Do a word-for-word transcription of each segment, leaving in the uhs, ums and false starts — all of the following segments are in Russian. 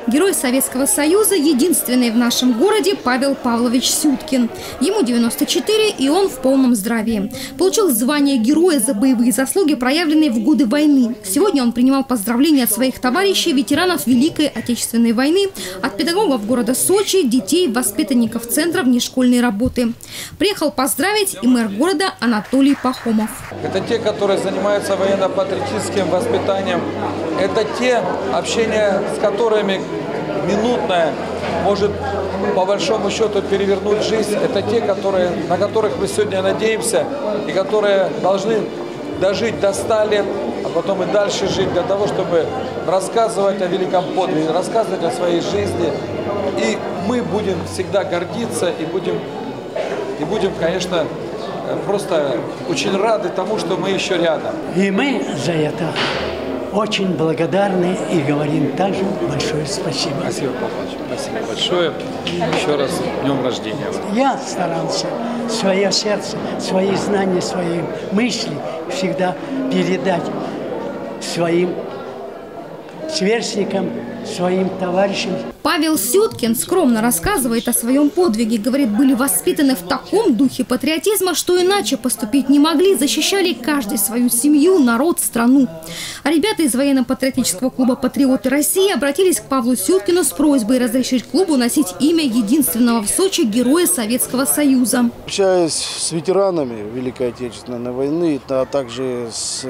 Герой Советского Союза, единственный в нашем городе Павел Павлович Сюткин. Ему девяносто четыре, и он в полном здравии. Получил звание героя за боевые заслуги, проявленные в годы войны. Сегодня он принимал поздравления от своих товарищей, ветеранов Великой Отечественной войны, от педагогов города Сочи, детей, воспитанников Центра внешкольной работы. Приехал поздравить и мэр города Анатолий Пахомов. Это те, которые занимаются военно-патриотическим воспитанием. Это те, общение с которыми минутное может по большому счету перевернуть жизнь. Это те, которые, на которых мы сегодня надеемся и которые должны дожить до ста лет, а потом и дальше жить для того, чтобы рассказывать о великом подвиге, рассказывать о своей жизни. И мы будем всегда гордиться и будем, и будем, конечно, просто очень рады тому, что мы еще рядом. И мы за это очень благодарны и говорим также большое спасибо. Спасибо, Павлович. Спасибо большое. Еще раз с днем рождения. Я старался свое сердце, свои знания, свои мысли всегда передать своим сверстникам, своим товарищам. Павел Сюткин скромно рассказывает о своем подвиге. Говорит, были воспитаны в таком духе патриотизма, что иначе поступить не могли. Защищали каждый свою семью, народ, страну. А ребята из военно-патриотического клуба «Патриоты России» обратились к Павлу Сюткину с просьбой разрешить клубу носить имя единственного в Сочи героя Советского Союза. Общаясь с ветеранами Великой Отечественной войны, а также с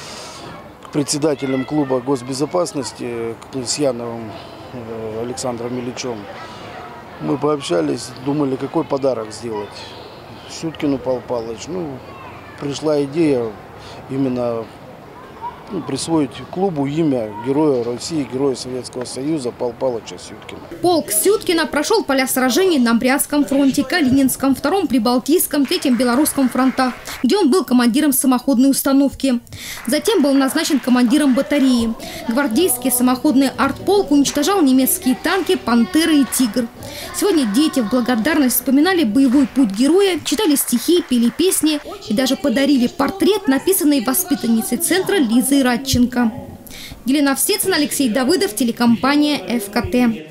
председателем клуба госбезопасности Князьяновым Александром Ильичем, мы пообщались, думали, какой подарок сделать Сюткину Павлу Павловичу. Ну, пришла идея именно ну, присвоить клубу имя героя России, героя Советского Союза Павла Павловича Сюткина. Полк Сюткина прошел поля сражений на Брянском фронте, Калининском, Втором Прибалтийском, Третьем Белорусском фронтах, где он был командиром самоходной установки. Затем был назначен командиром батареи. Гвардейский самоходный артполк уничтожал немецкие танки «Пантера» и «Тигр». Сегодня дети в благодарность вспоминали боевой путь героя, читали стихи, пели песни и даже подарили портрет, написанный воспитанницей центра Лизой Радченко. Елена Овсецина, Алексей Давыдов, телекомпания эф ка тэ.